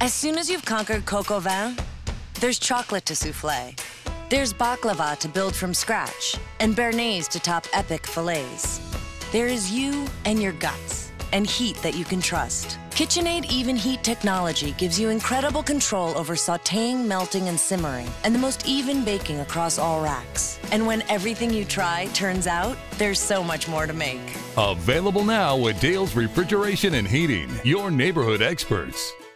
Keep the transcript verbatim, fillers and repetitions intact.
As soon as you've conquered coq au vin, there's chocolate to souffle. There's baklava to build from scratch, and béarnaise to top epic fillets. There is you and your guts, and heat that you can trust. KitchenAid Even-Heat Technology gives you incredible control over sautéing, melting, and simmering, and the most even baking across all racks. And when everything you try turns out, there's so much more to make. Available now at Dale's Refrigeration and Heating, your neighborhood experts.